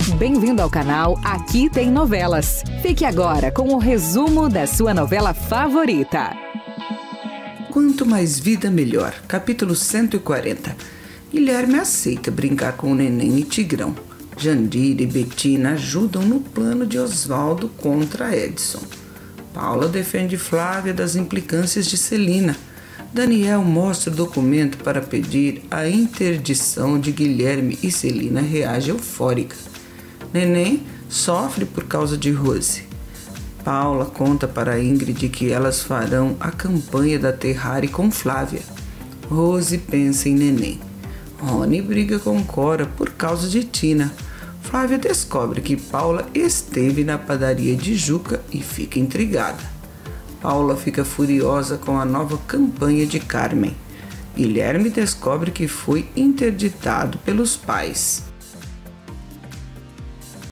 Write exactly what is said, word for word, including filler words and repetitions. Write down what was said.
Bem-vindo ao canal Aqui Tem Novelas. Fique agora com o resumo da sua novela favorita. Quanto mais vida, melhor. Capítulo cento e quarenta. Guilherme aceita brincar com o Neném e Tigrão. Jandira e Betina ajudam no plano de Oswaldo contra Edson. Paula defende Flávia das implicâncias de Celina. Daniel mostra o documento para pedir a interdição de Guilherme e Celina reage eufórica. Neném sofre por causa de Rose. Paula conta para Ingrid que elas farão a campanha da Terrari com Flávia. Rose pensa em Neném. Rony briga com Cora por causa de Tina. Flávia descobre que Paula esteve na padaria de Juca e fica intrigada. Paula fica furiosa com a nova campanha de Carmen. Guilherme descobre que foi interditado pelos pais.